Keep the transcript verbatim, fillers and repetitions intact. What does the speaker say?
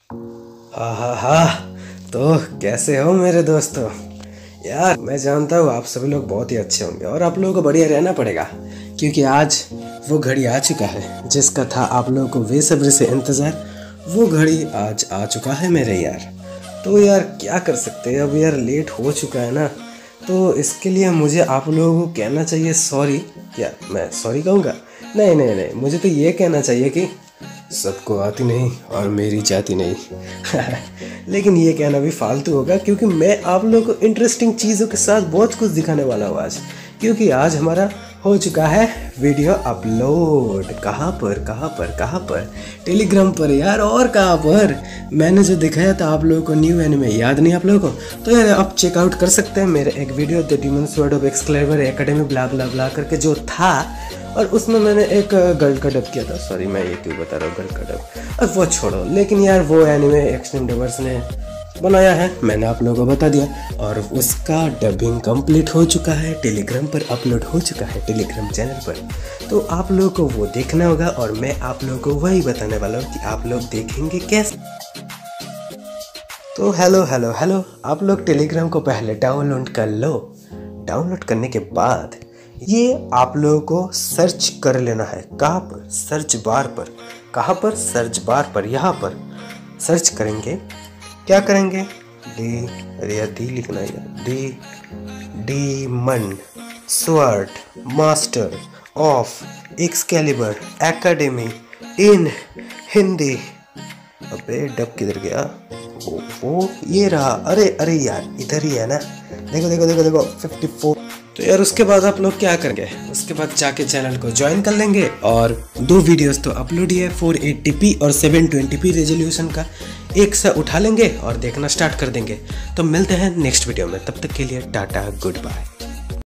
हा हा हा। तो कैसे हो मेरे दोस्तों? यार मैं जानता हूँ आप सभी लोग बहुत ही अच्छे होंगे और आप लोगों को बढ़िया रहना पड़ेगा, क्योंकि आज वो घड़ी आ चुका है जिसका था आप लोगों को बेसब्री से इंतज़ार। वो घड़ी आज आ चुका है मेरे यार। तो यार क्या कर सकते हैं, अब यार लेट हो चुका है ना, तो इसके लिए मुझे आप लोगों को कहना चाहिए सॉरी। क्या मैं सॉरी कहूँगा? नहीं नहीं नहीं, मुझे तो ये कहना चाहिए कि सबको आती नहीं और मेरी जाती नहीं। लेकिन ये कहना भी फालतू होगा, क्योंकि मैं आप लोगों को इंटरेस्टिंग चीज़ों के साथ बहुत कुछ दिखाने वाला हूँ आज। क्योंकि आज हमारा हो चुका है वीडियो अपलोड। कहाँ पर कहाँ पर कहाँ पर? टेलीग्राम पर यार। और कहाँ पर? मैंने जो दिखाया था आप लोगों को न्यू एनिमे, याद नहीं आप लोगों को? तो यार आप चेकआउट कर सकते हैं मेरे एक video the demon sword of Excalibur academy blah blah blah करके जो था, और उसमें मैंने एक गर्ल का डब किया था। सॉरी मैं ये क्यों बता रहा हूँ गर्ल का डब, और वो छोड़ो। लेकिन यार वो एनिमे एक्सट्रीम डबर्स ने बनाया है, मैंने आप लोगों को बता दिया, और उसका डबिंग कंप्लीट हो चुका है, टेलीग्राम पर अपलोड हो चुका है, टेलीग्राम चैनल पर। तो आप लोगों को वो देखना होगा और मैं आप लोगों को वही बताने वाला हूँ कि आप लोग देखेंगे कैसे। तो हेलो हेलो हेलो, आप लोग टेलीग्राम को पहले डाउनलोड कर लो। डाउनलोड करने के बाद ये आप लोगों को सर्च कर लेना है। कहाँ पर? सर्च बार पर। कहाँ पर? सर्च बार पर। यहाँ पर सर्च करेंगे। क्या करेंगे? डी, अरे यार डी लिखना है यार। D demon sword master of Excalibur academy in Hindi. अबे डब किधर गया? वो वो ये रहा। अरे अरे यार इधर ही है ना। देखो देखो देखो देखो फिफ्टी फोर। तो यार उसके बाद आप लोग क्या करेंगे? उसके बाद जाके चैनल को ज्वाइन कर लेंगे, और दो वीडियोस तो अपलोड ही है फोर एटी पी और सेवन ट्वेंटी पी रेजोल्यूशन का, एक सा उठा लेंगे और देखना स्टार्ट कर देंगे। तो मिलते हैं नेक्स्ट वीडियो में, तब तक के लिए टाटा गुड बाय।